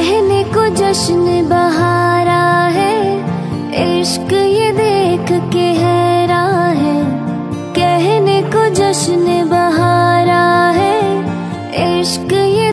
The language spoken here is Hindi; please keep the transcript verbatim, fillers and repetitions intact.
कहने को जश्न बहारा है, इश्क ये देख के हैरान है। कहने को जश्न बहारा